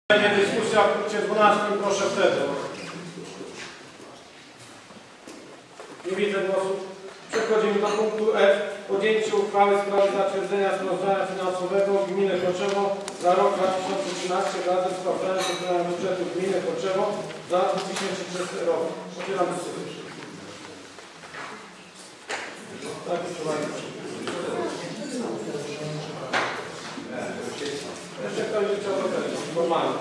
Dyskusja w punkcie 12, proszę wtedy. Nie widzę głosów. Przechodzimy do punktu F. Podjęcie uchwały w sprawie zatwierdzenia sprawozdania finansowego gminy Choczewo za rok 2013 wraz ze sprawdzeniem wykonania budżetu gminy Choczewo za 2013 rok. Otwieram dyskusję. Tak, jeszcze ktoś chciał powiedzieć, formalnie.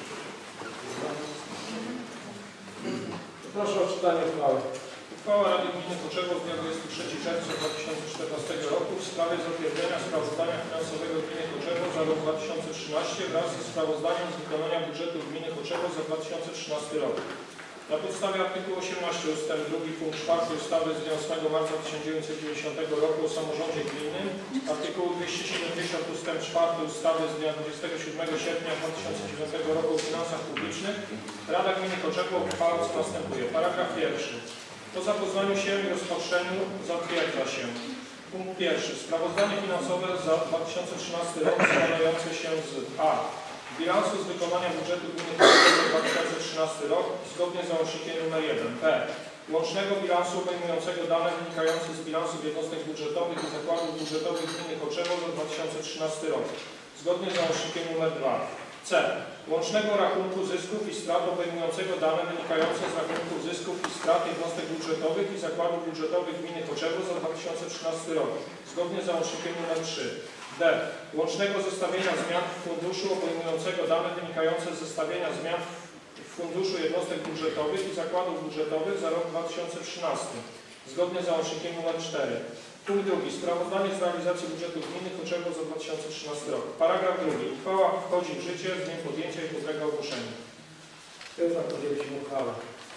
Proszę o czytanie uchwały. Uchwała Rady Gminy Choczewo z dnia 23 czerwca 2014 roku w sprawie zatwierdzenia sprawozdania finansowego Gminy Choczewo za rok 2013 wraz ze sprawozdaniem z wykonania budżetu Gminy Choczewo za 2013 rok. Na podstawie artykułu 18 ust. 2 punkt 4 ustawy z dnia 8 marca 1990 roku o samorządzie gminnym, artykułu 270 ust. 4 ustawy z dnia 27 sierpnia 2009 roku o finansach publicznych, Rada Gminy Choczewo uchwała co następuje. Paragraf pierwszy. Po zapoznaniu się i rozpatrzeniu zatwierdza się. Punkt pierwszy. Sprawozdanie finansowe za 2013 rok składające się z a. bilansu z wykonania budżetu gminy Choczewo za 2013 rok zgodnie z załącznikiem nr 1. b. Łącznego bilansu obejmującego dane wynikające z bilansów jednostek budżetowych i zakładów budżetowych gminy Choczewo za 2013 rok zgodnie z załącznikiem nr 2. c. Łącznego rachunku zysków i strat obejmującego dane wynikające z rachunków zysków i strat jednostek budżetowych i zakładów budżetowych gminy Choczewo za 2013 rok zgodnie z załącznikiem nr 3. d. Łącznego zestawienia zmian w funduszu obejmującego dane wynikające z zestawienia zmian w funduszu jednostek budżetowych i zakładów budżetowych za rok 2013 zgodnie z załącznikiem nr 4. Punkt drugi. Sprawozdanie z realizacji budżetu gminy Choczewo za 2013 rok. Paragraf drugi. Uchwała wchodzi w życie z dniem podjęcia i podlega ogłoszeniu. Kto za podjęciem uchwały?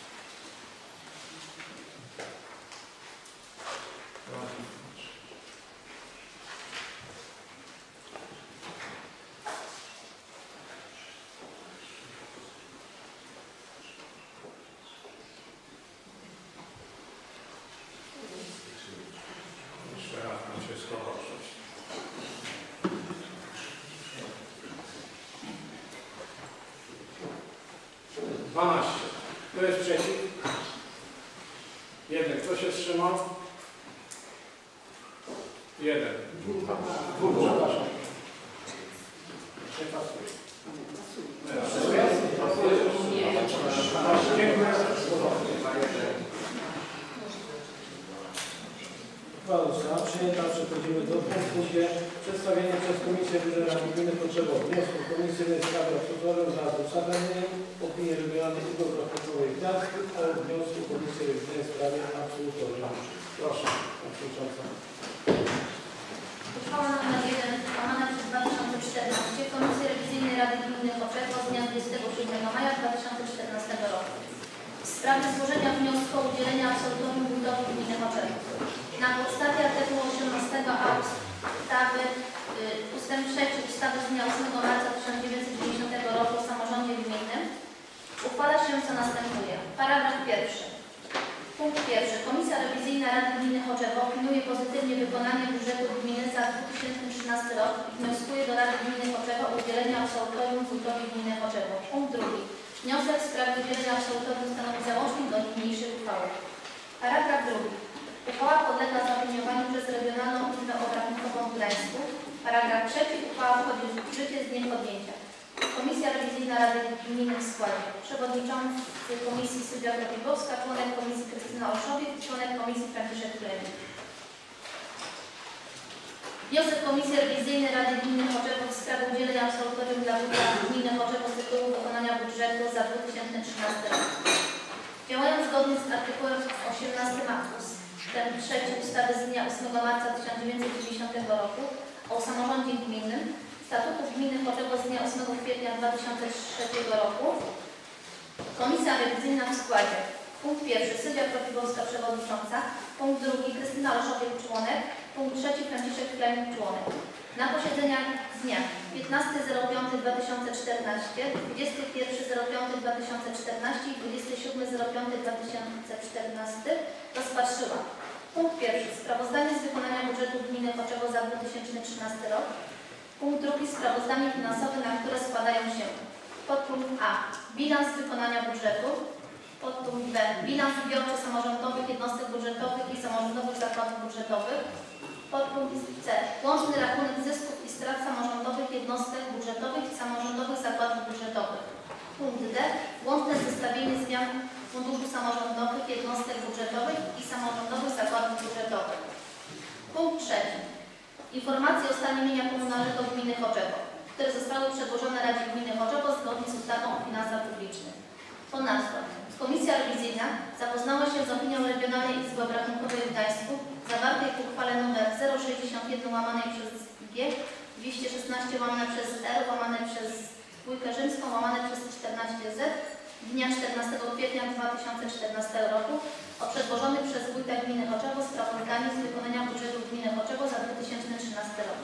Kto jest przeciw? 1. Kto się wstrzymał? 1. 2. Przepraszam. Dziękuję. Uchwała została przyjęta. Przechodzimy do punktu G. Przedstawienie przez Komisję Wyżerania Gminy Choczewo wniosku komisyjnej sprawy autorem za uzasadnieniem opinii regionalnej i dobrotliwej Gdańsku o wniosku Komisji Rewizyjnej w sprawie absolutorium. Proszę, Pani Przewodnicząca. Uchwała nr 1 łamana przez 2014 Komisji Rewizyjnej Rady Gminy Choczewo z dnia 27 maja 2014 roku. W sprawie złożenia wniosku o udzielenie absolutorium budowy gminy Choczewo. Na podstawie artykułu 18a ustawy ust. 3 ustawy z dnia 8 marca 1990 roku o samorządzie gminnym uchwala się co następuje. Paragraf pierwszy. Punkt pierwszy. Komisja Rewizyjna Rady Gminy Choczewo opiniuje pozytywnie wykonanie budżetu gminy za 2013 rok i wnioskuje do Rady Gminy Choczewo o udzielenie absolutorium wójtowi gminy Choczewo. Punkt drugi. Wniosek w sprawie udzielenia absolutorium stanowi załącznik do niniejszej uchwały. Paragraf drugi. Uchwała podlega zaopiniowaniu przez Regionalną Izbę Obrachunkową w Gdańsku. Paragraf trzeci. Uchwała wchodzi w życie z dniem podjęcia. Komisja Rewizyjna Rady Gminy w składzie. Przewodniczący Komisji Sylwia Krapikowska, członek Komisji Krystyna Olszowiec, członek Komisji Franciszek Kremik. Wniosek Komisji Rewizyjnej Rady Gminy Choczewo w sprawie udzielenia absolutorium dla wójta gminy Choczewo z tytułu wykonania budżetu za 2013 rok. Działając zgodnie z artykułem 18 ust. 3 ustawy z dnia 8 marca 1990 roku o samorządzie gminnym, Statutu Gminy Choczewo z dnia 8 kwietnia 2003 roku, Komisja Rewizyjna w składzie. Punkt pierwszy. Sylwia Krapikowska, przewodnicząca. Punkt drugi. Krystyna Olszowiec, członek. Punkt trzeci. Franciszek Kremik, członek. Na posiedzeniach z dnia 15.05.2014, 21.05.2014 i 27.05.2014 rozpatrzyła. Punkt pierwszy. Sprawozdanie z wykonania budżetu gminy Choczewo za 2013 rok. Punkt drugi. Sprawozdanie finansowe, na które składają się po A. Bilans wykonania budżetu. Podpunkt B. Bilans zbiorczy samorządowych jednostek budżetowych i samorządowych zakładów budżetowych. Podpunkt C. Łączny rachunek zysków i strat samorządowych jednostek budżetowych i samorządowych zakładów budżetowych. Punkt D. Łączne zestawienie zmian funduszy samorządowych jednostek budżetowych i samorządowych zakładów budżetowych. Punkt 3. Informacje o stanie mienia komunalnego gminy Choczewo, które zostały przedłożone Radzie Gminy Choczewo zgodnie z ustawą o finansach publicznych. Ponadto Komisja Rewizyjna zapoznała się z opinią Regionalnej Izby Obrachunkowej w Gdańsku zawartej w uchwale nr 061/G 216/R/14Z dnia 14 kwietnia 2014 roku o przedłożonym przez wójta gminy Choczewo sprawozdaniu z wykonania budżetu gminy Choczewo za 2013 rok.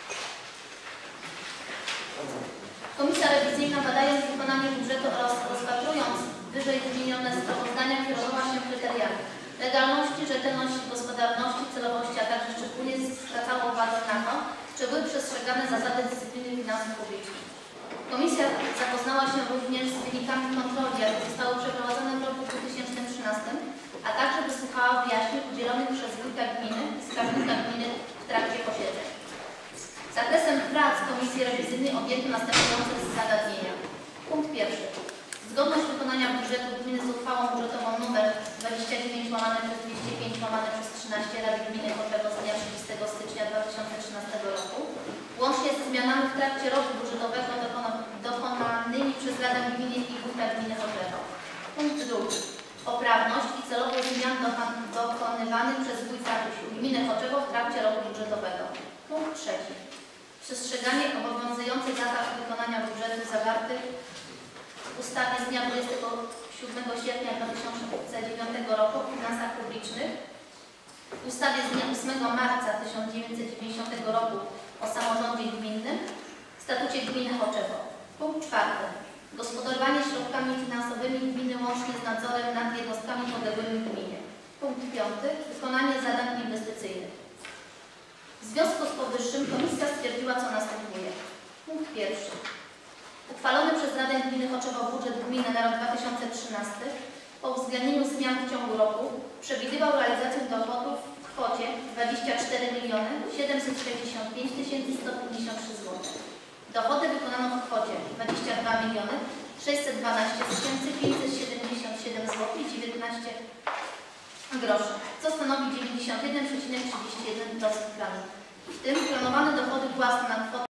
Komisja Rewizyjna, badając wykonanie budżetu oraz rozpatrując wyżej wymienione sprawozdania, kierowała się kryteriami legalności, rzetelności, gospodarności, celowości, a także szczególnie zwracała uwagę na to, czy były przestrzegane zasady dyscypliny finansów publicznych. Komisja zapoznała się również z wynikami kontroli, jakie zostały przeprowadzone w roku 2013, a także wysłuchała wyjaśnień udzielonych przez wójta gminy i skarbnika gminy w trakcie posiedzeń. Zakresem prac Komisji Rewizyjnej objęto następujące zagadnienia. Punkt 1. Zgodność wykonania budżetu gminy z uchwałą budżetową nr 29/205/13 Rady Gminy Choczewo z dnia 30 stycznia 2013 roku, łącznie ze zmianami w trakcie roku budżetowego dokonanymi przez Radę Gminy i Wójta Gminy Choczewo. Punkt 2. Poprawność i celowość zmian dokonywanych przez Wójta Gminy Choczewo w trakcie roku budżetowego. Punkt 3. Przestrzeganie obowiązujących zasad wykonania budżetu zawartych w ustawie z dnia 27 sierpnia 2009 roku o finansach publicznych, w ustawie z dnia 8 marca 1990 roku o samorządzie gminnym, w statucie gminy Choczewo. Punkt 4. Gospodarowanie środkami finansowymi gminy łącznie z nadzorem nad jednostkami podległymi gminie. Punkt 5. Wykonanie zadań inwestycyjnych. W związku z powyższym Komisja stwierdziła, co następuje. Punkt 1. Uchwalony przez Radę Gminy Choczewo budżet gminy na rok 2013 po uwzględnieniu zmian w ciągu roku przewidywał realizację dochodów w kwocie 24 765 153 zł. Dochody wykonano w kwocie 22 612 577 zł i 19 groszy, co stanowi 91,31% planu. W tym planowane dochody własne na kwotę